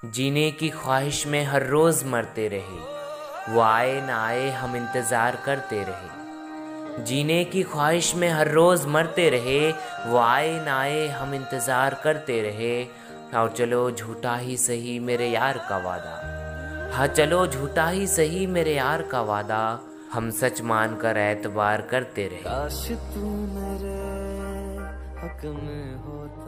जीने की ख्वाहिश में हर रोज़ मरते रहे, वो आए ना आए हम इंतज़ार करते रहे। जीने की ख्वाहिश में हर रोज़ मरते रहे, वो आए ना आए हम इंतज़ार करते रहे। हाँ चलो झूठा ही सही मेरे यार का वादा, हाँ चलो झूठा ही सही मेरे यार का वादा, हम सच मान कर एतबार करते रहे। काश तू मेरे हक में होता।